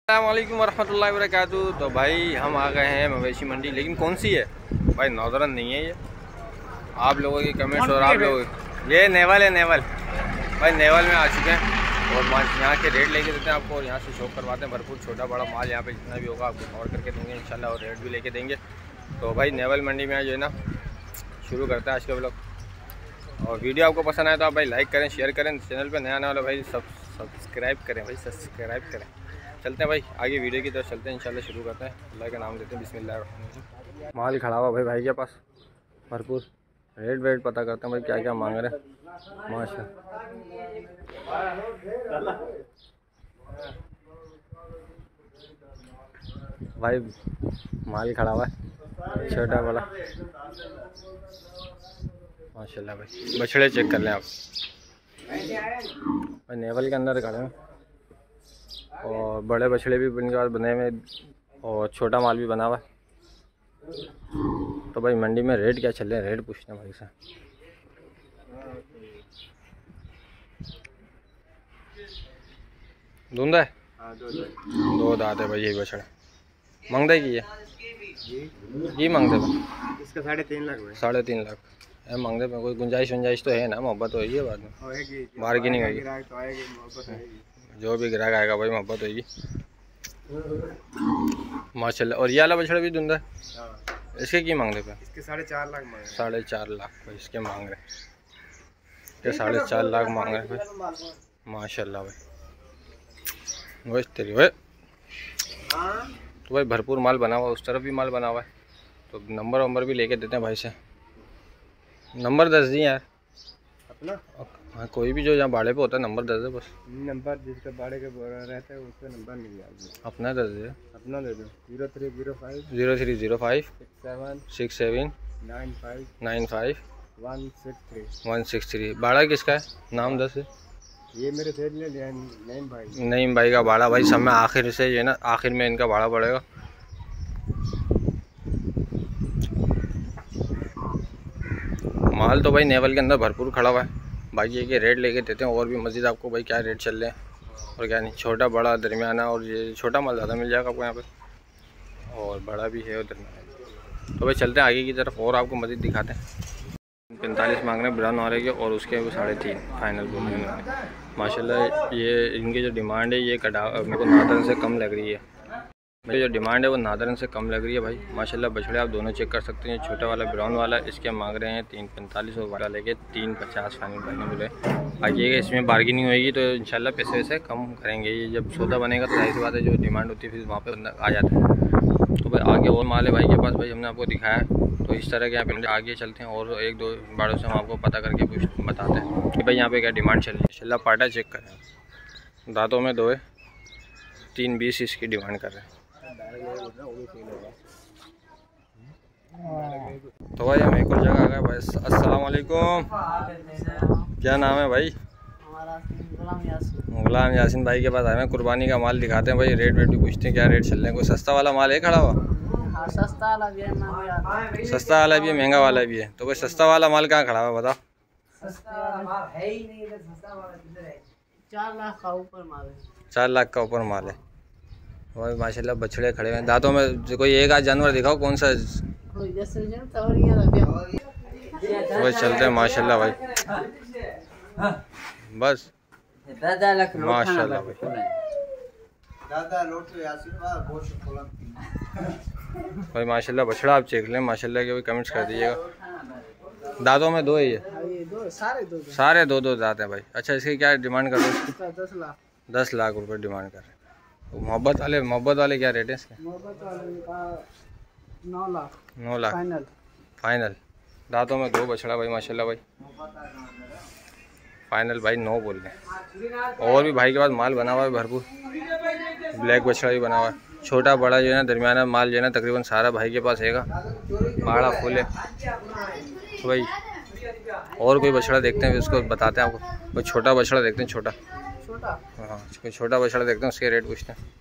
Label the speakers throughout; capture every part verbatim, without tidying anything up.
Speaker 1: अस्सलामुअलैकुम वरहमतुल्लाहि वबरकातुहू। तो भाई हम आ गए हैं मवेशी मंडी, लेकिन कौन सी है भाई? नौदरन नहीं है ये। आप लोगों की कमेंट्स और आप लोग ये नेवल है, नेवल भाई नेवल में आ चुके हैं और यहाँ के रेट लेके देते हैं आपको और यहाँ से शॉप करवाते हैं भरपूर। छोटा बड़ा माल यहाँ पे जितना भी होगा आपको कवर करके देंगे इंशाल्लाह और रेट भी लेके देंगे। तो भाई नेवल मंडी में जो है ना शुरू करते हैं आज के ब्लॉग। और वीडियो आपको पसंद आए तो आप भाई लाइक करें, शेयर करें, चैनल पर नया आने वाला भाई सब सब्सक्राइब करें भाई, सब्सक्राइब करें। चलते हैं भाई आगे वीडियो की तरफ चलते हैं, इंशाल्लाह शुरू करते हैं। अल्लाह का नाम लेते हैं, बिस्मिल्लाह। माल खड़ा हुआ भाई भाई के पास भरपूर। रेट वेट पता करते हैं भाई क्या क्या मांग रहे हैं। माशा भाई माल खड़ा हुआ है छोटा बड़ा माशाल्लाह भाई। बछड़े चेक कर लें आप भाई, नेवल के अंदर खड़े हैं और बड़े बछड़े भी इनके पास बने हुए और छोटा माल भी बना हुआ है। तो भाई मंडी में रेट क्या चल रहे हैं, रेट पूछते हैं भाई से। धुंधा है दो दांत है भाई, यही बछड़ा मांगते की है ये मांगते भाई
Speaker 2: इसका साढ़े तीन लाख भाई,
Speaker 1: साढ़े तीन लाख है मांगते पे। कोई गुंजाइश गुंजाइश तो है ना? मोहब्बत होगी है बाद में, बार्गेनिंग होगी, जो भी ग्राहक आएगा भाई मोहब्बत होगी माशाल्लाह। और ये वाला बछड़ा भी धुंधा है, इसके की मांगते पे?
Speaker 2: इसके साढ़े चार लाख मांग
Speaker 1: साढ़े चार लाख भाई इसके मांग रहे हैं। ये साढ़े चार लाख मांग रहे हैं भाई माशाल्लाह भाई। वही तेरी भाई तो भाई भरपूर माल बना हुआ, उस तरफ भी माल बना हुआ है। तो नंबर वंबर भी लेके देते हैं भाई से। नंबर दस दिए यार
Speaker 2: अपना।
Speaker 1: हाँ कोई भी जो यहाँ बाड़े पे होता है नंबर दस दे बस।
Speaker 2: नंबर जिसका बाड़े के रहता है उसका नंबर नहीं है,
Speaker 1: अपना दस दे।
Speaker 2: अपना दे दो। Zero three zero five
Speaker 1: zero three zero five
Speaker 2: six seven
Speaker 1: six seven
Speaker 2: nine five
Speaker 1: nine five
Speaker 2: one six three
Speaker 1: one six three. बाड़ा किसका है? नाम दस है।
Speaker 2: ये मेरे सेठ ने नईम भाई,
Speaker 1: नईम भाई का बाड़ा भाई। सब में आखिर से ये ना आखिर में इनका बाड़ा पड़ेगा। माल तो भाई नेवल के अंदर भरपूर खड़ा हुआ है भाई। ये के रेट लेके देते हैं और भी मज़ीद आपको भाई क्या रेट चल रहे हैं और क्या नहीं। छोटा बड़ा दरमियाना, और ये छोटा माल ज़्यादा मिल जाएगा आपको यहाँ पे और बड़ा भी है और दरमियाना। तो भाई चलते हैं आगे की तरफ और आपको मज़ीद दिखाते हैं। पैंतालीस मांग रहे हैं ब्राउन वाले के और उसके वो साढ़े तीन फाइनल बोल रहे हैं माशाल्लाह। ये इनकी जो डिमांड है ये कटा मेरे को नादरन से कम लग रही है। मेरी जो डिमांड है वो नादरन से कम लग रही है भाई माशाल्लाह। बछड़े आप दोनों चेक कर सकते हैं। छोटा वाला ब्राउन वाला इसके मांग रहे हैं तीन पैंतालीस और बड़ा लेके तीन पचास फाइनल करने मिले। आइएगा, इसमें बार्गेनिंग होगी तो इंशाल्लाह पैसे वैसे कम करेंगे। ये जब सौदा बनेगा तो जाहिर सी बात है जो डिमांड होती है फिर वहाँ पर आ जाता है। तो भाई आगे और माल है भाई के पास भाई, हमने आपको दिखाया है। तो इस तरह के यहाँ पे आगे चलते हैं और एक दो बाड़ों से हम आपको पता करके कुछ बताते हैं कि भाई यहाँ पे क्या डिमांड चल रही है। इंशाल्लाह पाटा चेक करें, दांतों में दो है, तीन बीस इसकी डिमांड कर रहे हैं। तो भाई हम एक और जगह आ गए भाई। अस्सलाम वालेकुम, क्या नाम है भाई? गुलाम यासीन भाई के पास आए हैं। कुर्बानी का माल दिखाते हैं भाई, रेट वेट भी पूछते हैं क्या रेट चल रहे हैं। कोई सस्ता वाला माल है खड़ा हुआ?
Speaker 3: सस्ता वाला भी है,
Speaker 1: सस्ता वाला भी है, महंगा वाला भी है। तो भाई सस्ता वाला माल कहाँ खड़ा हुआ बताओ?
Speaker 3: चार लाख का ऊपर माल है,
Speaker 1: चार लाख का ऊपर माल है भाई माशाल्लाह। बछड़े खड़े हैं, दांतों में कोई एक आध जानवर दिखाओ कौन सा। भाई चलते हैं माशाल्लाह भाई, बस माशाल्लाह भाई। भाई माशाल्लाह बछड़ा आप चेक लें माशाल्लाह के, भी कमेंट्स कर दीजिएगा। दांतों में दो है ये,
Speaker 3: सारे दो
Speaker 1: सारे दो दो दांत हैं भाई। अच्छा इसकी क्या डिमांड कर रहे हो?
Speaker 3: दस लाख
Speaker 1: दस लाख रुपए डिमांड कर रहे हैं। मोहब्बत वाले मोहब्बत वाले क्या रेट है इसके?
Speaker 3: मोहब्बत वाले का नौ लाख
Speaker 1: नौ लाख
Speaker 3: फाइनल
Speaker 1: फाइनल। दांतों में दो बछड़ा भाई माशाल्लाह भाई, फाइनल भाई नौ बोल रहे हैं। और भी भाई के पास माल बना हुआ है भरपूर। ब्लैक बछड़ा भी बना हुआ है, छोटा बड़ा जो है ना दरमियाना माल जो है ना तकरीबन सारा भाई के पास हैगा। बाड़ा फुल है तो भाई और कोई बछड़ा देखते हैं उसको बताते हैं आपको। कोई छोटा बछड़ा देखते हैं, छोटा
Speaker 3: छोटा
Speaker 1: हाँ कोई छोटा बछड़ा देखते हैं उसके रेट पूछते हैं।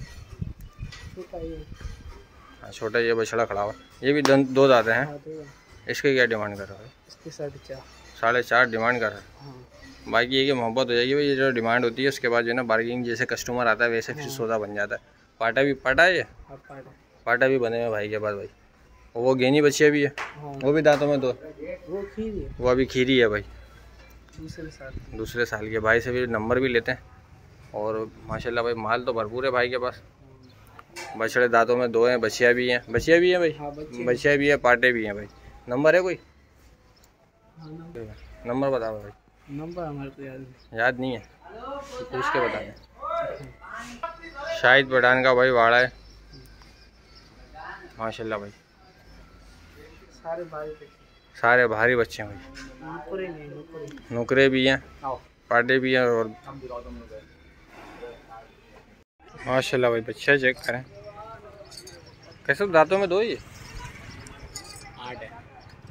Speaker 1: हाँ छोटा ये बछड़ा खड़ा हुआ, ये भी दो दांते हैं। इसके क्या डिमांड कर रहा है?
Speaker 3: इसके साढ़े चार
Speaker 1: साढ़े चार डिमांड कर रहा है। बाकी ये कि मोहब्बत हो जाएगी भाई, ये जो डिमांड होती है उसके बाद जो है ना बार्गेनिंग, जैसे कस्टमर आता है वैसे फिर सौदा बन जाता है। पाटा भी पाटा है ये,
Speaker 3: अब पाटा
Speaker 1: पाटा भी बने हुए भाई के पास भाई। और वो गेनी बच्चियाँ भी है,
Speaker 3: हाँ
Speaker 1: वो भी दांतों में दो,
Speaker 3: वो खीरी है
Speaker 1: वो अभी खीरी है भाई,
Speaker 3: दूसरे साल
Speaker 1: दूसरे साल के। भाई से भी नंबर भी लेते हैं। और माशाल्लाह भाई माल तो भरपूर है भाई के पास। बछड़े दांतों में दो हैं, बछिया भी हैं, बछिया भी हैं भाई,
Speaker 3: हाँ बच्चे
Speaker 1: बछिया भी है, पाटे भी हैं भाई। नंबर है कोई?
Speaker 3: हाँ, नंबर
Speaker 1: नंबर बताओ भाई।
Speaker 3: नंबर हमारे को याद नहीं।
Speaker 1: याद नहीं है तो पूछ के बता दें। शाहिद पठान का भाई वाड़ा है माशाल्लाह भाई,
Speaker 3: सारे बारी पे
Speaker 1: सारे भारी बच्चे हैं भाई।
Speaker 3: नुकरे नहीं नुकरे
Speaker 1: नुकरे भी हैं,
Speaker 3: आओ
Speaker 1: पाटे भी हैं। और माशाल्लाह भाई बच्चे चेक करें कैसे दांतों में दो ही
Speaker 3: आठ है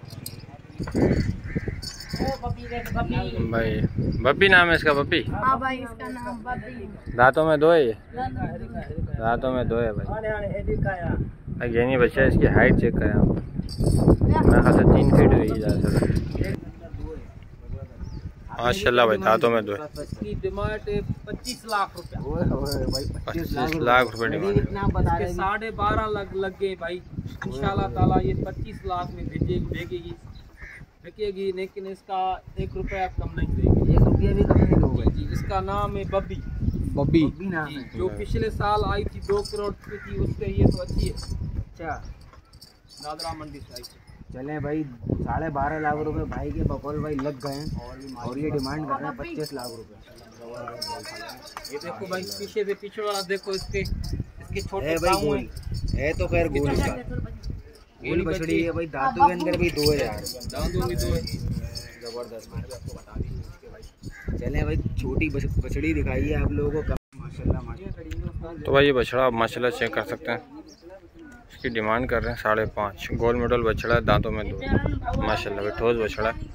Speaker 1: भाई। बप्पी नाम है इसका, बप्पी।
Speaker 4: हाँ भाई इसका नाम बब्बी।
Speaker 1: दांतों में दो है ये, दांतों में दो है भाई। गेनी बच्चा है, इसकी हाइट चेक करें आप, मेरा खासा तीन फीट हुई है ज़्यादा। माशाल्लाह भाई दांतों में दो है।
Speaker 3: इसकी डिमांड पच्चीस लाख रुपया,
Speaker 1: पच्चीस लाख रुपए डिमांड है।
Speaker 3: इतना बता रहे साढ़े बारह लग लग गए भाई। इंशाल्लाह ताला ये पच्चीस लाख में भेजेगी भेजेगी बिकेगी, लेकिन इसका एक रुपया कम नहीं देगी, एक रुपया भी कम नहीं होगा जी। इसका नाम है बब्बी, बब्बी नाम है। जो पिछले साल आई थी दो करोड़ की थी, उससे ये तो अच्छी है। अच्छा दादरा मंडी से आई थी।
Speaker 2: चले भाई साढ़े बारह लाख रुपए भाई के बकौल भाई लग गए हैं और ये डिमांड कर रहे हैं पच्चीस लाख रुपए।
Speaker 3: ये देखो भाई पीछे से पीछे वाला देखो, इसके इसके छोटे
Speaker 2: है भाई
Speaker 3: पाँव
Speaker 2: गोल
Speaker 3: हैं।
Speaker 2: है तो खैर गोल का गोल बछड़ी है भाई, दांतों के अंदर भी दो है यार,
Speaker 3: दांतों में दो है।
Speaker 2: जबरदस्त। चले भाई छोटी बछ- बछड़ी दिखाइए आप लोगों को। माशाल्लाह माशाल्लाह।
Speaker 1: तो भाई ये बछड़ा आप माशाल्लाह चेक कर सकते हैं, इसकी डिमांड कर रहे हैं साढ़े पाँच। गोल मेडल बछड़ा है, दांतों में दो माशाल्लाह भाई, ठोस बछड़ा है।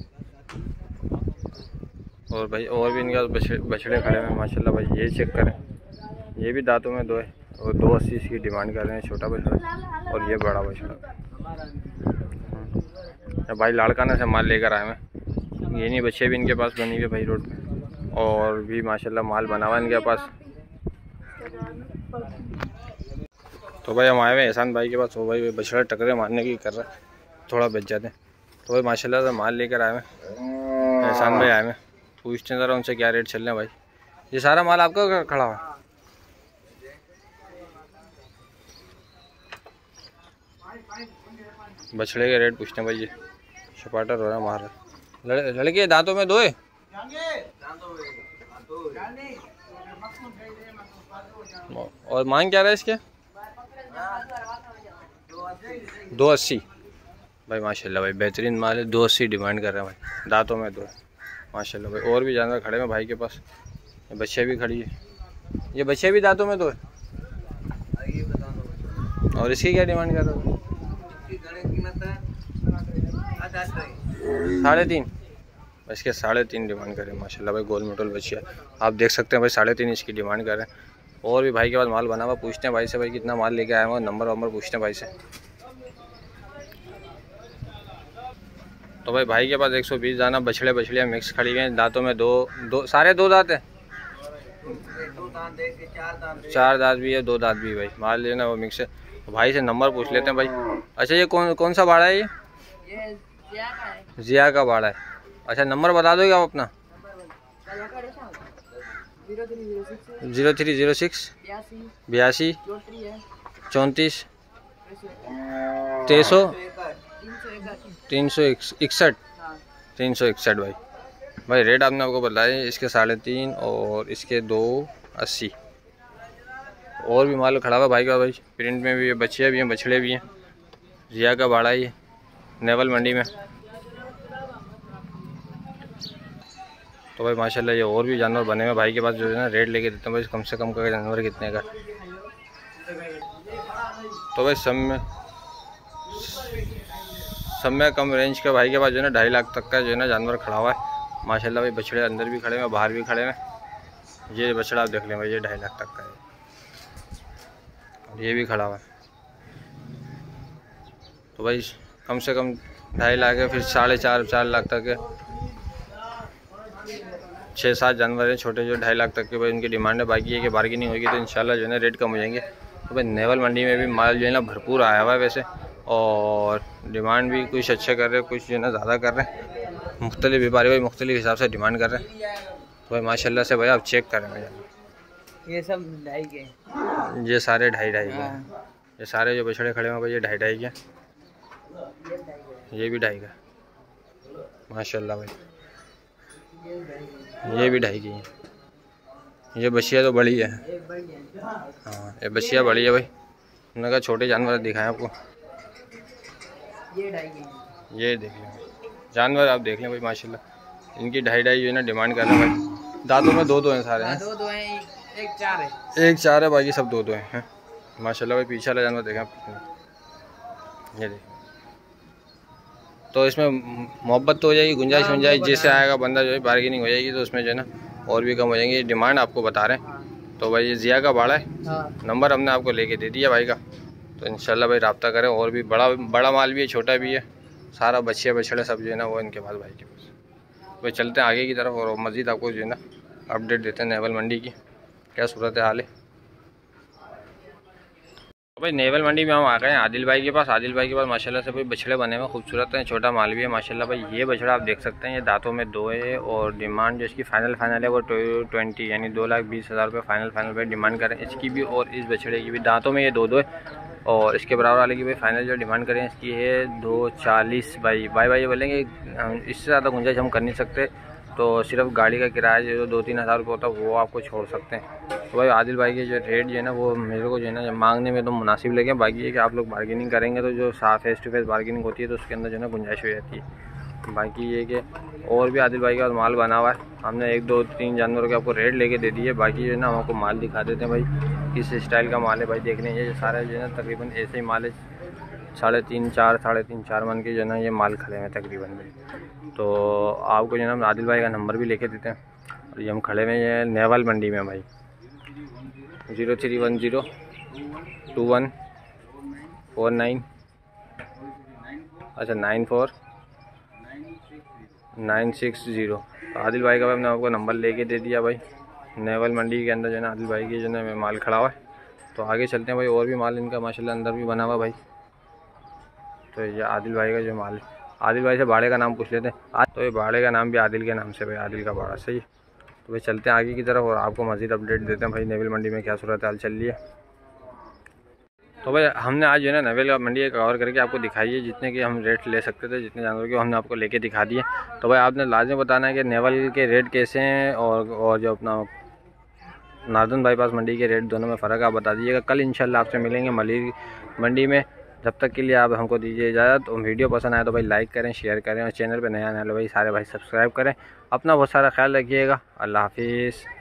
Speaker 1: और भाई और भी इनका बछड़े बछड़े खड़े हैं माशाल्लाह भाई, ये चेक करें, ये भी दांतों में दो है। और दो अस्सी इसकी डिमांड कर रहे हैं, छोटा बछड़ा और ये बड़ा बछड़ा। भाई लाड़काना से माल लेकर आए हैं, ये नहीं बच्चे भी इनके पास बनी हुई भाई रोड पे, और भी माशाल्लाह माल बना हुआ इनके पास। तो भाई हम आए हुए एहसान भाई के पास, वो भाई बछड़ा टकरे मारने की कर रहा है, थोड़ा बेच जाते हैं। तो भाई माशाल्लाह से माल लेकर आए हैं, एहसान भाई आए हैं, पूछते ज़रा उनसे क्या रेट चल रहे हैं भाई। ये सारा माल आपका खड़ा हुआ है? बछड़े के रेट पूछते हैं भाई। ये सपाटर हो रहा है मार रहा, लड़के दांतों में दो है। और मांग क्या रहा है इसके? दो अस्सी भाई माशाल्लाह भाई, बेहतरीन माल है। दो अस्सी डिमांड कर रहे हैं भाई, दांतों में दो है माशाल्लाह भाई। और भी जानवर खड़े हैं भाई के पास, बच्चे भी खड़ी है, ये बच्चे भी दांतों में दो है। और इसकी क्या डिमांड कर रहे हो? साढ़े तीन, इसके साढ़े तीन डिमांड करें माशाल्लाह भाई। गोल मेटल बचिया आप देख सकते हैं भाई, साढ़े तीन इसकी डिमांड कर रहे हैं। और भी भाई के पास माल बना हुआ, पूछते हैं भाई से भाई कितना माल लेके आए हैं, नंबर वंबर पूछते हैं भाई से। तो भाई भाई के पास एक सौ बीस दाना बछड़े बछड़ियाँ मिक्स खड़ी हुई हैं, दांतों में दो दो सारे दो दांत हैं, चार दांत भी है, दो दांत भी भाई। माल लेना वो मिक्स है। तो भाई से नंबर पूछ लेते हैं भाई। अच्छा ये कौन कौन सा बाड़ा है? ये
Speaker 4: ये जिया का है।
Speaker 1: जिया का बाड़ा है। अच्छा नंबर बता दोगे आप अपना? जीरो थ्री जीरो सिक्स बयासी चौंतीस तेईस तीन सौ इकसठ तीन सौ इकसठ भाई। भाई रेट आपने आपको बताया, इसके साढ़े तीन और इसके दो अस्सी। और भी माल खड़ा हुआ भाई का भाई, प्रिंट में भी है, बच्चियाँ भी हैं, बछड़े भी हैं। जिया का बाड़ा ही है, नेवल मंडी में। तो भाई माशाल्लाह ये और भी जानवर बने हुए भाई के पास, जो है ना रेट लेके देते हैं भाई, कम से कम का जानवर कितने का। तो भाई सब में सब में कम रेंज का भाई के पास जो है ना ढाई लाख तक का जो है ना जानवर खड़ा हुआ है माशाल्लाह भाई। बछड़े अंदर भी खड़े हैं, बाहर भी खड़े हैं। ये बछड़ा आप देख लें भाई, ये ढाई लाख तक का है, और ये भी खड़ा हुआ है। तो भाई कम से कम ढाई लाख है, फिर साढ़े चार चार लाख तक है। छः सात जानवर हैं छोटे जो ढाई लाख तक के भाई उनकी डिमांड है। बाकी है कि बार्गेनिंग होगी तो इंशाल्लाह जो है ना रेट कम हो जाएंगे। तो भाई नेवल मंडी में भी माल जो है ना भरपूर आया हुआ है वैसे, और डिमांड भी कुछ अच्छे कर रहे हैं, कुछ जो है ना ज़्यादा कर रहे हैं। मुख्तलिफ व्यापारी भाई मुख्तलिफ हिसाब से डिमांड कर रहे हैं। तो भाई माशाल्लाह से भाई आप चेक करें भैया,
Speaker 2: ये सब ढाई के,
Speaker 1: ये सारे ढाई ढाई के हैं। ये सारे जो बछड़े खड़े हैं भाई ये ढाई ढाई के, ये भी ढाई का माशाल्लाह भाई, ये भी ढाई की है। ये बछिया तो बड़ी है, हाँ ये बछिया बड़ी है भाई। उन्होंने कहा छोटे जानवर दिखाएं आपको,
Speaker 2: ये ढाई के,
Speaker 1: ये देख लें जानवर आप देख लें भाई माशाल्लाह। इनकी ढाई ढाई जो है ना डिमांड कर रहे हैं भाई। दांतों में दो दो हैं सारे हैं,
Speaker 2: दो दो हैं, एक चार है,
Speaker 1: एक चार है बाकी सब दो दो हैं माशाल्लाह भाई। पीछे वाला जानवर देखें आप, ये देखें। तो इसमें मोहब्बत तो हो जाएगी, गुंजाइश हो जाएगी, जिससे आएगा बंदा जो है बार्गेनिंग हो जाएगी तो उसमें जो है ना और भी कम हो जाएंगे। डिमांड आपको बता रहे हैं। तो भाई ये जिया का बाड़ा है, नंबर हमने आपको लेके दे दिया भाई का। तो इंशाल्लाह भाई रब्ता करें। और भी बड़ा बड़ा माल भी है, छोटा भी है, सारा बच्चे बछड़े सब जो है ना वो इनके पास भाई के पास। भाई चलते हैं आगे की तरफ और मज़ीद आपको जो है ना अपडेट देते हैं नेवल मंडी की क्या सूरत हाल है। भाई नेवल मंडी में हम आ गए हैं आदिल भाई के पास। आदिल भाई के पास माशाल्लाह से भाई बछड़े बने हुए खूबसूरत हैं, छोटा माल भी है माशाल्लाह भाई। ये बछड़ा आप देख सकते हैं, ये दांतों में दो है और डिमांड जो इसकी फाइनल फाइनल है वो ट्वेंटी यानी दो लाख बीस हज़ार रुपये फाइनल फाइनल भाई डिमांड करें इसकी भी। और इस बछड़े की भी दांतों में ये दो दो है और इसके बराबर वाले की भाई फाइनल जो डिमांड करें इसकी है दो चालीस। भाई भाई भाई बोलेंगे इससे ज़्यादा गुंजाइश हम कर नहीं सकते, तो सिर्फ गाड़ी का किराया जो दो तीन हज़ार रुपये होता है वो आपको छोड़ सकते हैं। तो भाई आदिल भाई के जो रेट जो है ना वो मेरे को जो है ना मांगने में तो मुनासिब लगे। बाकी है कि आप लोग बार्गेनिंग करेंगे तो जो साफ फेस टू फेस बार्गेनिंग होती है तो उसके अंदर जो है ना गुंजाइश हो जाती है। बाकी ये कि और भी आदिल भाई के पास माल बना हुआ है। हमने एक दो तीन जानवरों के आपको रेट लेके दे दिए। बाकी जो है ना हम आपको माल दिखा देते हैं भाई किस स्टाइल का माल है भाई। देखने ये सारा जो है ना तकरीबन ऐसे ही माल है, साढ़े तीन चार साढ़े तीन चार मन के जो है ना ये माल खड़े हैं तकरीबन में। तो आपको जो है ना आदिल भाई का नंबर भी लेके देते हैं। और ये हम खड़े हुए हैं नेवल मंडी में भाई, zero three one zero two one four nine अच्छा nine four nine six zero. तो आदिल भाई का भाई हमने आपको नंबर लेके दे दिया भाई। नेवल मंडी के अंदर जो है ना आदिल भाई की जो है माल खड़ा हुआ है। तो आगे चलते हैं भाई, और भी माल इनका माशाल्लाह अंदर भी बना हुआ भाई। तो ये आदिल भाई का जो माल है, आदिल भाई से बाड़े का नाम पूछ लेते हैं। तो ये बाड़े का नाम भी आदिल के नाम से भाई, आदिल का बाड़ा सही है। तो भाई चलते हैं आगे की तरफ और आपको मज़ीद अपडेट देते हैं भाई नेवल मंडी में क्या सूरत हाल चल रही है। तो भाई हमने आज जो है ना नेवल मंडी कवर करके आपको दिखाई है जितने के हम रेट ले सकते थे, जितने जानवरों के हमने आपको लेके दिखा दिए। तो भाई आपने लाजमी बताना है कि नेवल के रेट कैसे हैं और और जो अपना नार्दन बाईपास मंडी के रेट दोनों में फ़र्क आप बता दीजिएगा। कल इंशाल्लाह आपसे मिलेंगे मलिर मंडी में। जब तक के लिए आप हमको दीजिए इजाज़त। और वीडियो पसंद आए तो भाई लाइक करें, शेयर करें और चैनल पे नया नया भाई सारे भाई सब्सक्राइब करें। अपना बहुत सारा ख्याल रखिएगा। अल्लाह हाफिज़।